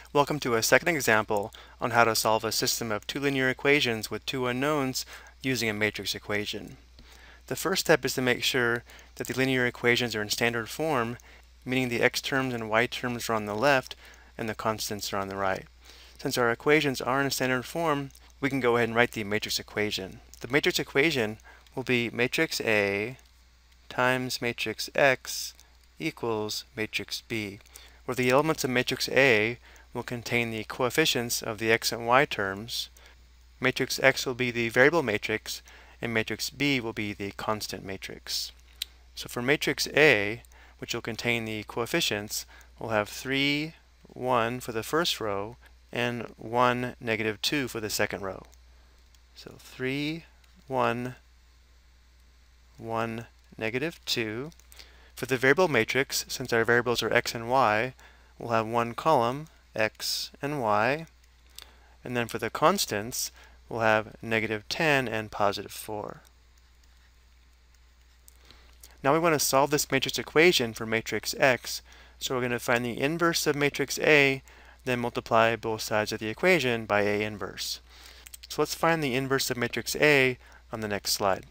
Welcome to a second example on how to solve a system of two linear equations with two unknowns using a matrix equation. The first step is to make sure that the linear equations are in standard form, meaning the x terms and y terms are on the left and the constants are on the right. Since our equations are in standard form, we can go ahead and write the matrix equation. The matrix equation will be matrix A times matrix X equals matrix B, where the elements of matrix A will contain the coefficients of the x and y terms. Matrix X will be the variable matrix, and matrix B will be the constant matrix. So for matrix A, which will contain the coefficients, we'll have 3, 1 for the first row, and 1, negative 2 for the second row. So 3, 1, 1, negative 2. For the variable matrix, since our variables are x and y, we'll have one column, x and y. And then for the constants, we'll have negative 10 and positive 4. Now we want to solve this matrix equation for matrix X, so we're going to find the inverse of matrix A, then multiply both sides of the equation by A inverse. So let's find the inverse of matrix A on the next slide.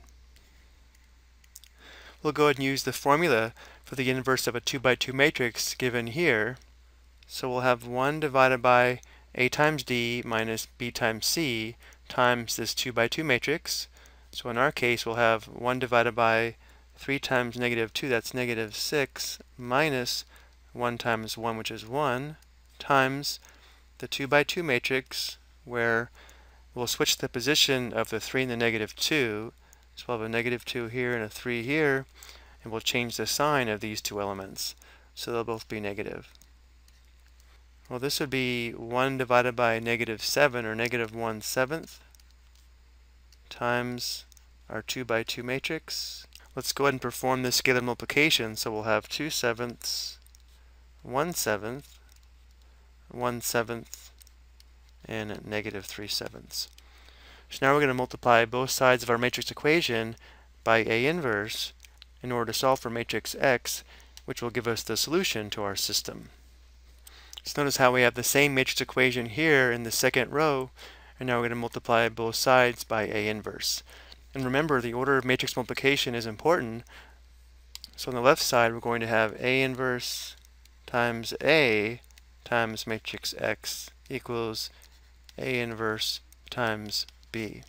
We'll go ahead and use the formula for the inverse of a 2 by 2 matrix given here. So we'll have 1 divided by A times D minus B times C times this 2 by 2 matrix. So in our case, we'll have 1 divided by 3 times negative 2, that's negative 6, minus 1 times 1, which is 1, times the 2 by 2 matrix, where we'll switch the position of the 3 and the negative 2. So we'll have a negative 2 here and a 3 here, and we'll change the sign of these two elements. So they'll both be negative. Well, this would be 1 divided by negative 7, or negative 1/7, times our 2 by 2 matrix. Let's go ahead and perform this scalar multiplication. So we'll have 2/7, 1/7, 1/7, and negative 3/7. So now we're going to multiply both sides of our matrix equation by A inverse in order to solve for matrix X, which will give us the solution to our system. So notice how we have the same matrix equation here in the second row, and now we're going to multiply both sides by A inverse. And remember, the order of matrix multiplication is important. So on the left side, we're going to have A inverse times A times matrix X equals A inverse times B.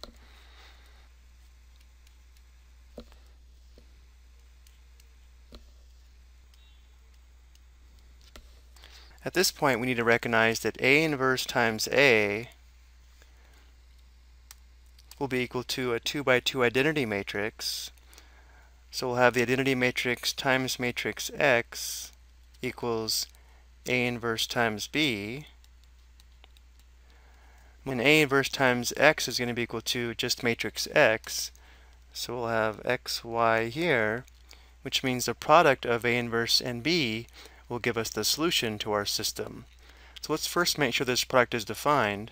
At this point, we need to recognize that A inverse times A will be equal to a 2 by 2 identity matrix. So we'll have the identity matrix times matrix X equals A inverse times B. And A inverse times X is going to be equal to just matrix X. So we'll have XY here, which means the product of A inverse and B will give us the solution to our system. So let's first make sure this product is defined.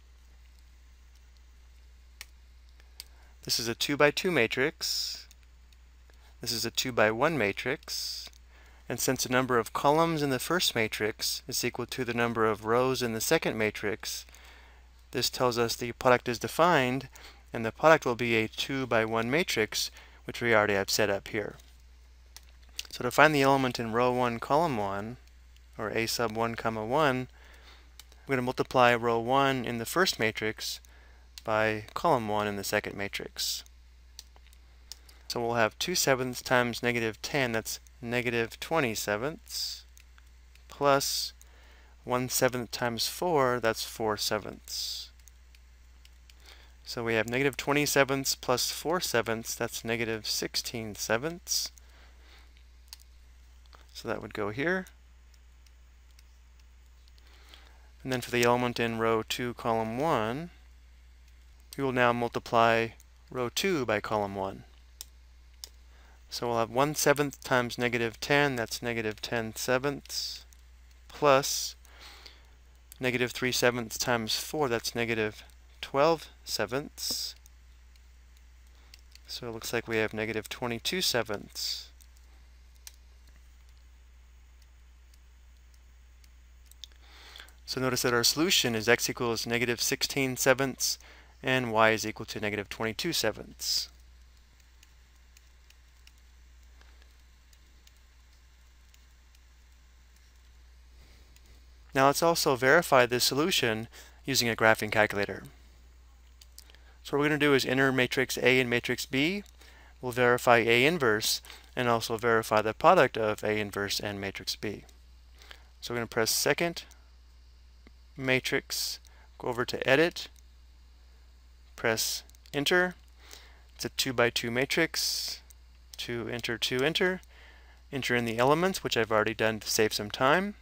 This is a 2 by 2 matrix. This is a 2 by 1 matrix. And since the number of columns in the first matrix is equal to the number of rows in the second matrix, this tells us the product is defined, and the product will be a 2 by 1 matrix, which we already have set up here. So to find the element in row 1, column 1, or A sub 1 comma 1, we're going to multiply row 1 in the first matrix by column 1 in the second matrix. So we'll have 2/7 times negative 10, that's negative 20/7, plus 1/7 times 4, that's 4/7. So we have negative 20/7 plus 4/7, that's negative 16/7. So that would go here. And then for the element in row 2, column 1, we will now multiply row 2 by column 1. So we'll have 1/7 times negative 10, that's negative 10/7, plus negative 3/7 times 4, that's negative 12/7. So it looks like we have negative 22/7. So notice that our solution is x equals negative 16/7 and y is equal to negative 22/7. Now let's also verify this solution using a graphing calculator. So what we're going to do is enter matrix A and matrix B. We'll verify A inverse and also verify the product of A inverse and matrix B. So we're going to press second matrix, go over to edit, press enter. It's a 2 by 2 matrix, 2 enter, 2 enter. Enter in the elements, which I've already done to save some time.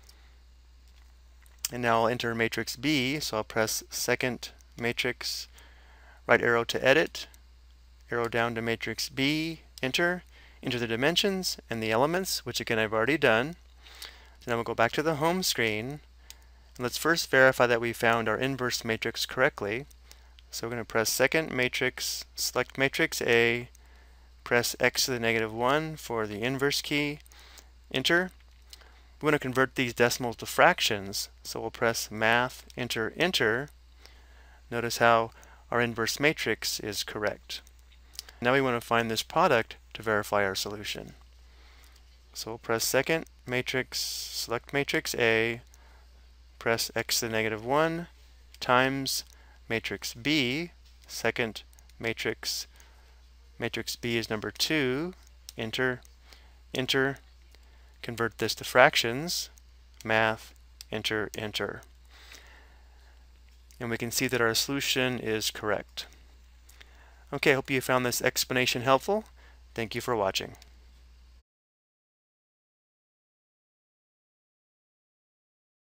And now I'll enter matrix B, so I'll press second matrix, right arrow to edit, arrow down to matrix B, enter the dimensions and the elements, which again I've already done. So now we'll go back to the home screen, and let's first verify that we found our inverse matrix correctly. So we're going to press second matrix, select matrix A, press x to the negative 1 for the inverse key, enter. We want to convert these decimals to fractions, so we'll press math, enter, enter. Notice how our inverse matrix is correct. Now we want to find this product to verify our solution. So we'll press second matrix, select matrix A, press x to the negative 1 times matrix B, second matrix, matrix B is number 2, enter, enter. Convert this to fractions, math, enter, enter. And we can see that our solution is correct. Okay, I hope you found this explanation helpful. Thank you for watching.